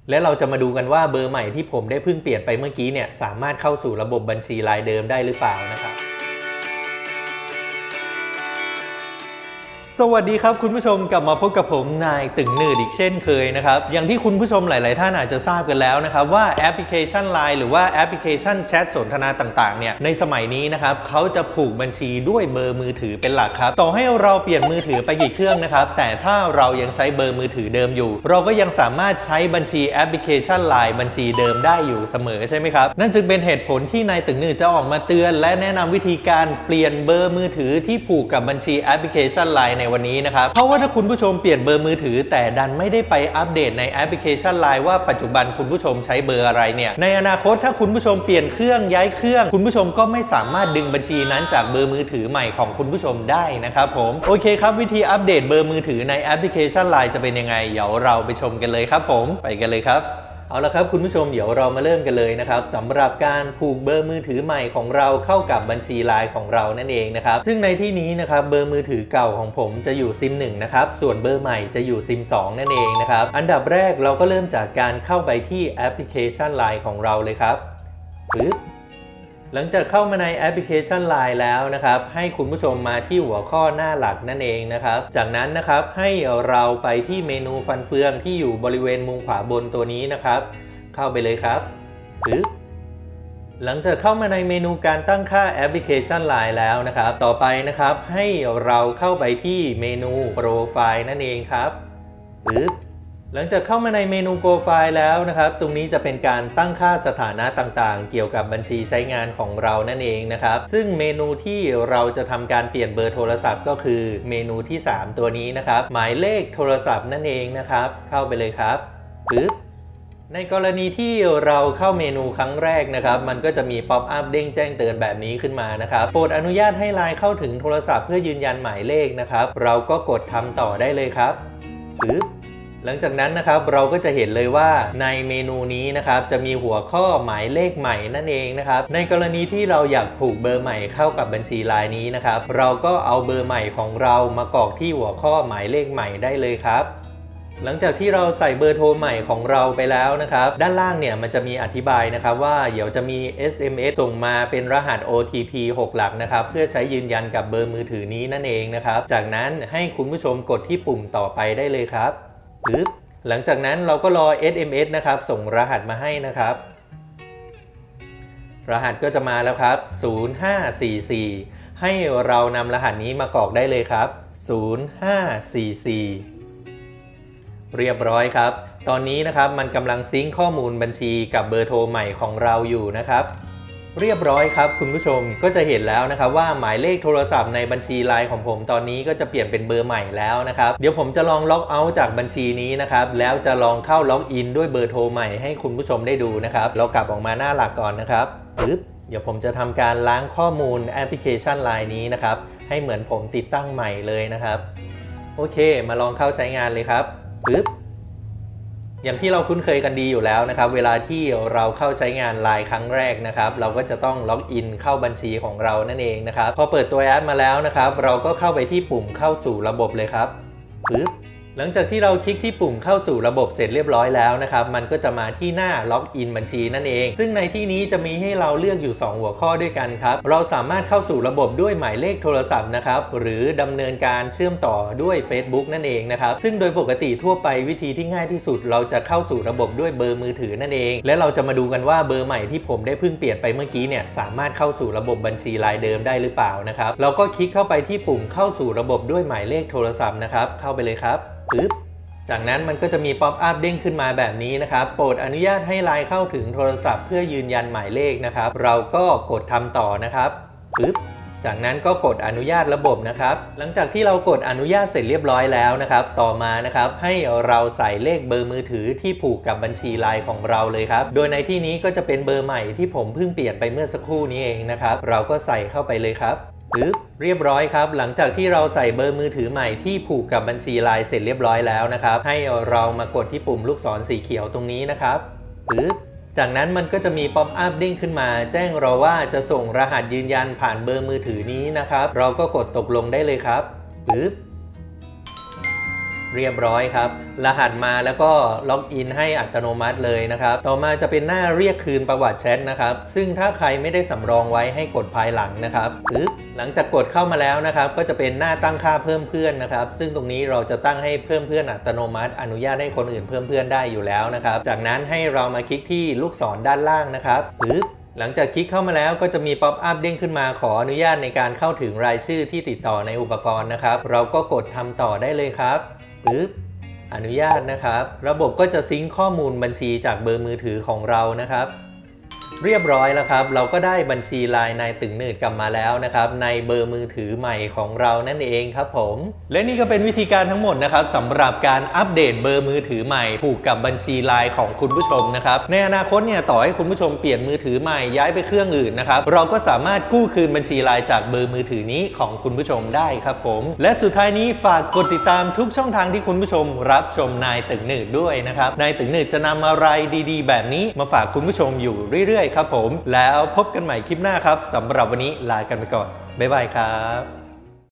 และเราจะมาดูกันว่าเบอร์ใหม่ที่ผมได้เพิ่งเปลี่ยนไปเมื่อกี้เนี่ยสามารถเข้าสู่ระบบบัญชีรายเดิมได้หรือเปล่านะครับสวัสดีครับคุณผู้ชมกลับมาพบกับผมนายตึงหนืดอีกเช่นเคยนะครับอย่างที่คุณผู้ชมหลายๆท่านอาจจะทราบกันแล้วนะครับว่าแอปพลิเคชัน LINE หรือว่าแอปพลิเคชันแชทสนทนาต่างๆเนี่ยในสมัยนี้นะครับเขาจะผูกบัญชีด้วยเบอร์มือถือเป็นหลักครับต่อให้เราเปลี่ยนมือถือไปกี่เครื่องนะครับแต่ถ้าเรายังใช้เบอร์มือถือเดิมอยู่เราก็ยังสามารถใช้บัญชีแอปพลิเคชัน LINE บัญชีเดิมได้อยู่เสมอใช่ไหมครับนั่นจึงเป็นเหตุผลที่นายตึงหนืดจะออกมาเตือนและแนะนำวิธีการเปลี่ยนเบอร์มือถือที่ผูกกับบัญชีแอปพลิเคชัน LINE ในวันนี้นะครับเพราะว่าถ้าคุณผู้ชมเปลี่ยนเบอร์มือถือแต่ดันไม่ได้ไปอัปเดตในแอปพลิเคชัน LINE ว่าปัจจุบันคุณผู้ชมใช้เบอร์อะไรเนี่ยในอนาคตถ้าคุณผู้ชมเปลี่ยนเครื่องย้ายเครื่องคุณผู้ชมก็ไม่สามารถดึงบัญชีนั้นจากเบอร์มือถือใหม่ของคุณผู้ชมได้นะครับผมโอเคครับวิธีอัปเดตเบอร์มือถือในแอปพลิเคชัน LINE จะเป็นยังไงเดี๋ยวเราไปชมกันเลยครับผมไปกันเลยครับเอาละครับคุณผู้ชมเดี๋ยวเรามาเริ่มกันเลยนะครับสำหรับการผูกเบอร์มือถือใหม่ของเราเข้ากับบัญชี LINE ของเรานั่นเองนะครับซึ่งในที่นี้นะครับเบอร์มือถือเก่าของผมจะอยู่ซิม1นะครับส่วนเบอร์ใหม่จะอยู่ซิม2นั่นเองนะครับอันดับแรกเราก็เริ่มจากการเข้าไปที่แอปพลิเคชัน LINE ของเราเลยครับปึ๊บหลังจากเข้ามาในแอปพลิเคชัน LINE แล้วนะครับให้คุณผู้ชมมาที่หัวข้อหน้าหลักนั่นเองนะครับจากนั้นนะครับให้เราไปที่เมนูฟันเฟืองที่อยู่บริเวณมุมขวาบนตัวนี้นะครับเข้าไปเลยครับปึ๊บหลังจากเข้ามาในเมนูการตั้งค่าแอปพลิเคชัน LINE แล้วนะครับต่อไปนะครับให้เราเข้าไปที่เมนูโปรไฟล์นั่นเองครับปึ๊บหลังจากเข้ามาในเมนูโปรไฟล์แล้วนะครับตรงนี้จะเป็นการตั้งค่าสถานะต่างๆเกี่ยวกับบัญชีใช้งานของเรานั่นเองนะครับซึ่งเมนูที่เราจะทำการเปลี่ยนเบอร์โทรศัพท์ก็คือเมนูที่3ตัวนี้นะครับหมายเลขโทรศัพท์นั่นเองนะครับเข้าไปเลยครับปึ๊บในกรณีที่เราเข้าเมนูครั้งแรกนะครับมันก็จะมีป๊อปอัพเด้งแจ้งเตือนแบบนี้ขึ้นมานะครับโปรดอนุญาตให้ LINE เข้าถึงโทรศัพท์เพื่อยืนยันหมายเลขนะครับเราก็กดทำต่อได้เลยครับปึ๊บหลังจากนั้นนะครับเราก็จะเห็นเลยว่าในเมนูนี้นะครับจะมีหัวข้อหมายเลขใหม่นั่นเองนะครับในกรณีที่เราอยากผูกเบอร์ใหม่เข้ากับบัญชี LINE นี้นะครับเราก็เอาเบอร์ใหม่ของเรามากรอกที่หัวข้อหมายเลขใหม่ได้เลยครับหลังจากที่เราใส่เบอร์โทรใหม่ของเราไปแล้วนะครับด้านล่างเนี่ยมันจะมีอธิบายนะครับว่าเดี๋ยวจะมี SMS ส่งมาเป็นรหัส OTP 6 หลักนะครับเพื่อใช้ยืนยันกับเบอร์มือถือนี้นั่นเองนะครับจากนั้นให้คุณผู้ชมกดที่ปุ่มต่อไปได้เลยครับปึ๊บหลังจากนั้นเราก็รอ SMS นะครับส่งรหัสมาให้นะครับรหัสก็จะมาแล้วครับ0544ให้เรานำรหัสนี้มากรอกได้เลยครับ0544เรียบร้อยครับตอนนี้นะครับมันกำลังซิงค์ข้อมูลบัญชีกับเบอร์โทรใหม่ของเราอยู่นะครับเรียบร้อยครับคุณผู้ชมก็จะเห็นแล้วนะครับว่าหมายเลขโทรศัพท์ในบัญชี LINE ของผมตอนนี้ก็จะเปลี่ยนเป็นเบอร์ใหม่แล้วนะครับเดี๋ยวผมจะลองล็อกเอาท์จากบัญชีนี้นะครับแล้วจะลองเข้าล็อกอินด้วยเบอร์โทรใหม่ให้คุณผู้ชมได้ดูนะครับเรากลับออกมาหน้าหลักก่อนนะครับปึ๊บเดี๋ยวผมจะทำการล้างข้อมูลแอปพลิเคชัน LINE นี้นะครับให้เหมือนผมติดตั้งใหม่เลยนะครับโอเคมาลองเข้าใช้งานเลยครับปึ๊บอย่างที่เราคุ้นเคยกันดีอยู่แล้วนะครับเวลาที่เราเข้าใช้งาน LINE ครั้งแรกนะครับเราก็จะต้องล็อกอินเข้าบัญชีของเรานั่นเองนะครับพอเปิดตัวแอปมาแล้วนะครับเราก็เข้าไปที่ปุ่มเข้าสู่ระบบเลยครับปึ๊บหลังจากที่เราคลิกที่ปุ่มเข้าสู่ระบบเสร็จเรียบร้อยแล้วนะครับมันก็จะมาที่หน้าล็อกอินบัญชีนั่นเองซึ่งในที่นี้จะมีให้เราเลือกอยู่2หัวข้อด้วยกันครับเราสามารถเข้าสู่ระบบด้วยหมายเลขโทรศัพท์นะครับหรือดำเนินการเชื่อมต่อด้วย Facebook นั่นเองนะครับซึ่งโดยปกติทั่วไปวิธีที่ง่ายที่สุดเราจะเข้าสู่ระบบด้วยเบอร์มือถือนั่นเองและเราจะมาดูกันว่าเบอร์ใหม่ที่ผมได้เพิ่งเปลี่ยนไปเมื่อกี้เนี่ยสามารถเข้าสู่ระบบบัญชี LINE เดิมได้หรือเปล่านะครับเราก็คลิกเข้าไปที่ปุ่มเข้าสู่ระบบด้วยหมายเลขโทรศัพท์นะครับเข้าไปเลยครับปึ๊บจากนั้นมันก็จะมีป๊อปอัพเด้งขึ้นมาแบบนี้นะครับโปรดอนุญาตให้ LINE เข้าถึงโทรศัพท์เพื่อยืนยันหมายเลขนะครับเราก็กดทำต่อนะครับปึ๊บจากนั้นก็กดอนุญาตระบบนะครับหลังจากที่เรากดอนุญาตเสร็จเรียบร้อยแล้วนะครับต่อมานะครับให้เราใส่เลขเบอร์มือถือที่ผูกกับบัญชี LINE ของเราเลยครับโดยในที่นี้ก็จะเป็นเบอร์ใหม่ที่ผมเพิ่งเปลี่ยนไปเมื่อสักครู่นี้เองนะครับเราก็ใส่เข้าไปเลยครับปึ๊บเรียบร้อยครับหลังจากที่เราใส่เบอร์มือถือใหม่ที่ผูกกับบัญชี LINE เสร็จเรียบร้อยแล้วนะครับให้เรามากดที่ปุ่มลูกศรสีเขียวตรงนี้นะครับปึ๊บจากนั้นมันก็จะมีป๊อปอัพเด้งขึ้นมาแจ้งเราว่าจะส่งรหัสยืนยันผ่านเบอร์มือถือนี้นะครับเราก็กดตกลงได้เลยครับปึ๊บเรียบร้อยครับรหัสมาแล้วก็ล็อกอินให้อัตโนมัติเลยนะครับต่อมาจะเป็นหน้าเรียกคืนประวัติแชทนะครับซึ่งถ้าใครไม่ได้สำรองไว้ให้กดภายหลังนะครับหลังจากกดเข้ามาแล้วนะครับก็จะเป็นหน้าตั้งค่าเพิ่มเพื่อนนะครับซึ่งตรงนี้เราจะตั้งให้เพิ่มเพื่อนอัตโนมัติอนุญาตให้คนอื่นเพิ่มเพื่อนได้อยู่แล้วนะครับจากนั้นให้เรามาคลิกที่ลูกศรด้านล่างนะครับหลังจากคลิกเข้ามาแล้วก็จะมีป๊อปอัพเด้งขึ้นมาขออนุญาตในการเข้าถึงรายชื่อที่ติดต่อในอุปกรณ์นะครับเราก็กดทำต่อได้เลยครับอนุญาตนะครับระบบก็จะซิงค์ข้อมูลบัญชีจากเบอร์มือถือของเรานะครับเรียบร้อยแล้วครับเราก็ได้บัญชีไลน์นายตึงหนืดกลับมาแล้วนะครับในเบอร์มือถือใหม่ของเรานั่นเองครับผมและนี่ก็เป็นวิธีการทั้งหมดนะครับสำหรับการอัปเดตเบอร์มือถือใหม่ผูกกับบัญชีไลน์ของคุณผู้ชมนะครับในอนาคตเนี่ยต่อให้คุณผู้ชมเปลี่ยนมือถือใหม่ย้ายไปเครื่องอื่นนะครับเราก็สามารถกู้คืนบัญชีไลน์จากเบอร์มือถือนี้ของคุณผู้ชมได้ครับผมและสุดท้ายนี้ฝากกดติดตามทุกช่องทางที่คุณผู้ชมรับชมนายตึงหนืดด้วยนะครับนายตึงหนืดจะนำอะไรดีๆแบบนี้มาฝากคุณผู้ชมอยู่เรื่อยๆครับผมแล้วพบกันใหม่คลิปหน้าครับสำหรับวันนี้ลากันไปก่อนบ๊ายบายครับ